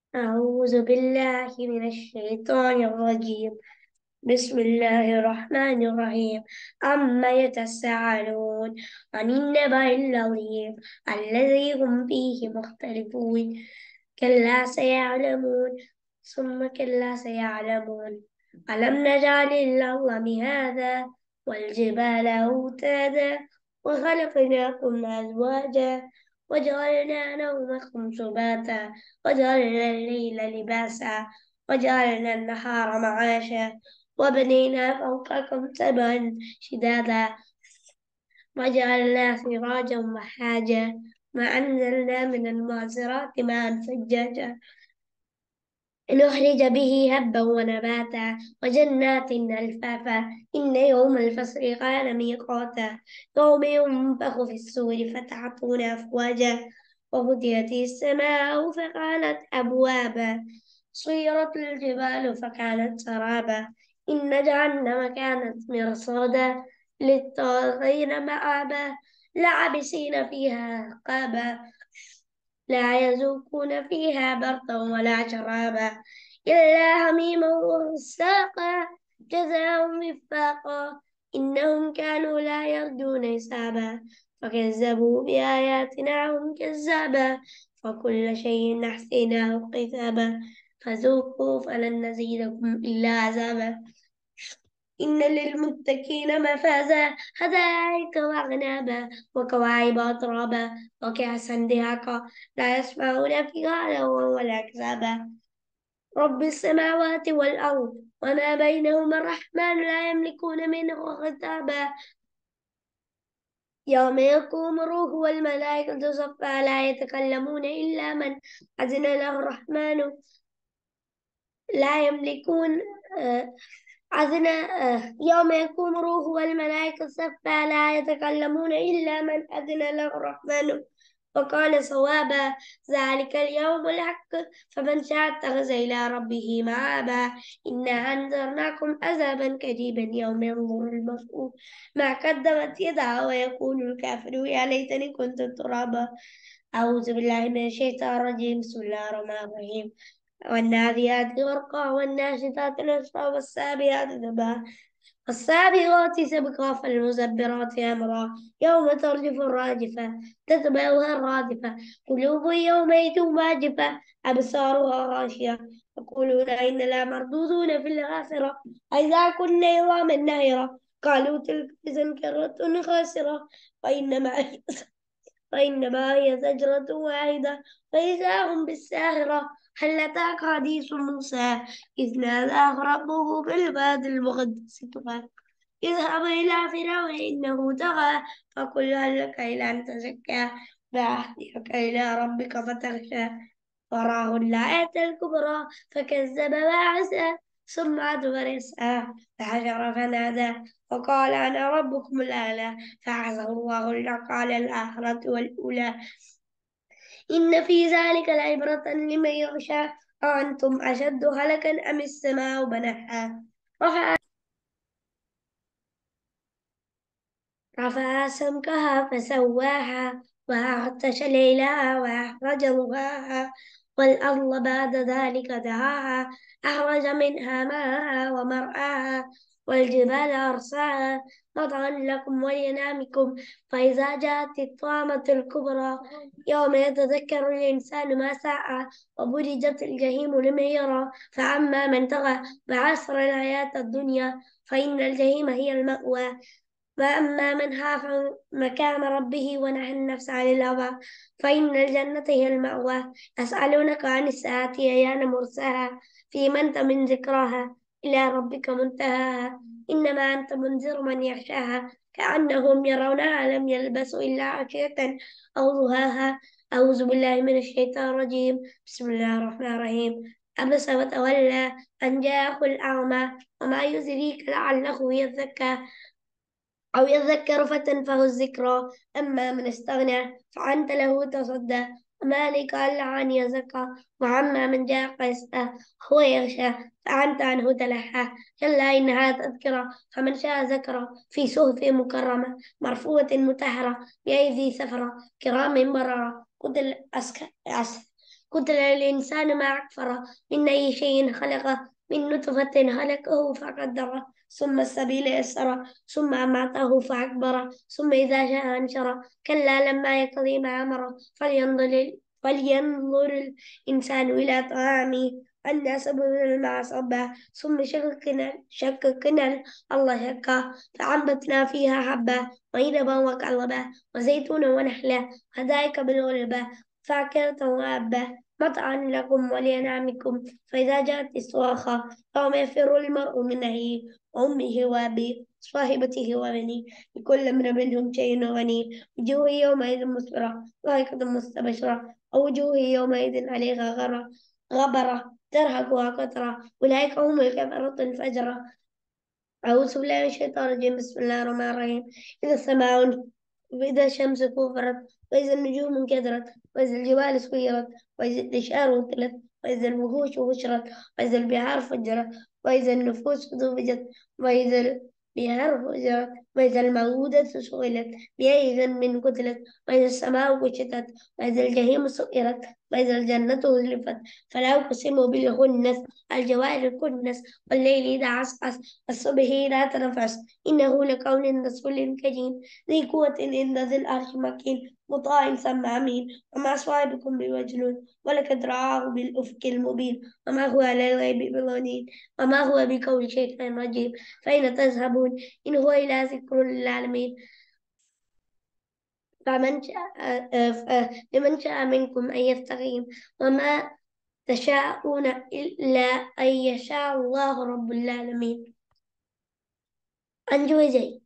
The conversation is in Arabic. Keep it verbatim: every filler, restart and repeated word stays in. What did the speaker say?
أعوذ بالله من الشيطان الرجيم. بسم الله الرحمن الرحيم. عما يتساءلون عن النبأ العظيم الذي هم فيه مختلفون. كلا سيعلمون ثم كلا سيعلمون. ألم نجعل الأرض مهادا والجبال أوتادا وخلقناكم أزواجا وجعلنا نومكم سباتا وجعلنا الليل لباسا وجعلنا النهار معاشا وبنينا فوقكم سبعا شدادا وجعلنا سراجا وحاجا وأنزلنا من المعصرات ماء ثجاجا لنخرج به هبا ونباتا وجنات ألفافا إن يوم الفصل كان ميقاتا يوم ينفخ في الصور فتعطون أفواجا وفتحت السماء فكانت أبوابا سيرت الجبال فكانت سرابا إن جهنم كانت مرصادا للطاغين مآبا لعبسين فيها أحقابا لا يذوقون فيها بردا ولا شرابا إلا حميما وغساقا جزاء وفاقا إنهم كانوا لا يرجون حسابا فكذبوا بآياتنا هم كذابا فكل شيء أحصيناه كتابا فذوقوا فلن نزيدكم إلا عذابا إن للمتقين مفازا حدائق وأعنابا وكواعب أترابا وكأسا دهاقا لا يسمعون فيها لغوا ولا كذابا رب السماوات والأرض وما بينهما الرحمن لا يملكون منه خطابا يوم يقوم الروح والملائكة صفا لا يتكلمون إلا من أذن له الرحمن لا يملكون آه أذن آه، يوم يقوم الروح والملائكة صفا لا يتكلمون إلا من أذن له الرحمن وقال صوابا ذلك اليوم الحق فمن شاء اتخذ إلى ربه مآبا إنا أنذرناكم عذابا قريبا يوم ينظر المرء ما قدمت يداه ويقول الكافر يا ليتني كنت ترابا أعوذ بالله من الشيطان الرجيم بسم الله الرحمن الرحيم والناديات غرقا والناشطات نشطا والسابحات سبحا والسابقات سبقا فالمزبرات أمرا يوم ترجف الراجفة تتبعها الرادفة قلوب يومئذ واجفة أبصارها غاشية يقولون إننا مردودون في الآخرة أإذا كنا عظاما نخرة قالوا تلك إذا كرة خاسرة وإنما وإنما هي زجرة واحدة فإذا هم بالساهرة هل أتاك حديث موسى إذ ناداه ربه بالواد المقدس طوى اذهب إلى فرعون إنه طغى فقل هل لك إلى أن تزكى فأهديك إلى ربك فتخشى وراه الآية الكبرى فكذب وعصى ثم أدبر يسعى فحشر فنادى وقال أنا ربكم الأعلى فعزه الله النقال الآخرة والأولى إن في ذلك لعبرة لمن يخشى أأنتم أشد خلقا أم السماء بناها رفع رفع سمكها فسواها وأغطش ليلها وأخرج ضحاها والأرض بعد ذلك دهاها أخرج منها ماءها ومرعاها والجبال أرساها مطعا لكم ولأنعامكم فإذا جاءت الطامة الكبرى يوم يتذكر الإنسان ما سعى وبرزت الجحيم لمن يرى فأما من طغى وعثر الحياة الدنيا فإن الجحيم هي المأوى وأما من خاف مكان ربه ونهى النفس عن الهوى فإن الجنة هي المأوى يسألونك عن الساعة أيان مرساها فيما أنت من ذكراها إلى ربك منتهاها إنما أنت منذر من يخشاها كأنهم يرونها لم يلبسوا إلا عشية أو ضحاها أعوذ بالله من الشيطان الرجيم بسم الله الرحمن الرحيم عبس وتولى أن جاءه الأعمى وما يدريك لعله يزكى أو يذكر فتنفه الذكرى أما من استغنى فأنت له تصدى وما لك ألا عن يزكى وأما من جاءك يسأل هو يغشى فأنت عنه تلهى كلا إنها تذكرة فمن شاء ذكر في صحف مكرمة مرفوعة مطهرة بأيدي سفرة كرام بررة قتل أسك... أس... قتل الإنسان ما أكفره من أي شيء خلقه من نطفة خلقه فقدره ثم السبيل يسره ثم أماته فأكبره ثم إذا شاء أنشره كلا لما يقضي ما أمره فلينظر فلينظر الإنسان إلى طعامه أنا صببنا الماء صبا ثم شققنا شققنا الله شقا فأنبتنا فيها حبا وعنبا وقلبا وزيتونا ونخلا حدائق بالغلبا فاكهة وأبا مطعا لكم ولأنعامكم فإذا جاءت الصاخة يوم يفر المرء من أخيه وأمه وأبيه صاحبته وبنيه لكل امرئ منهم شيء غني وجوه يومئذ مسفرة ضاحكة مستبشرة ووجوه يومئذ عليها غرة غبرة ترهقها قترة أولئك هم الكفرة الفجرة أعوذ بالله من الشيطان الرجيم بسم الله الرحمن الرحيم إذا السماء وإذا الشمس كورت وإذا النجوم انكدرت وإذا الجبال سيرت وإذا الإشعار وطلت وإذا الوحوش حشرت وإذا البحار فجرت وإذا النفوس زوجت وإذا البحار فجرت وإذا الموءودة سئلت بأي ذنب قتلت وإذا السماء كشطت وإذا الجحيم سئرت وإذا الجنة أزلفت فلا أقسم بالخنس الجوار الكنس والليل إذا عسعس والصبح إذا تنفس إنه لقول رسول كريم ذي قوة عند ذي العرش مكين مطاع ثم أمين وما صاحبكم بمجنون ولقد رآه بالأفق المبين وما هو على الغيب بضنين وما هو بقول شيطان رجيم فأين تذهبون إن هو إلا ذكر للعالمين فمن شاء لمن شاء منكم أن يستقيم وما تشاءون إلا أن يشاء الله رب العالمين. أنجو زي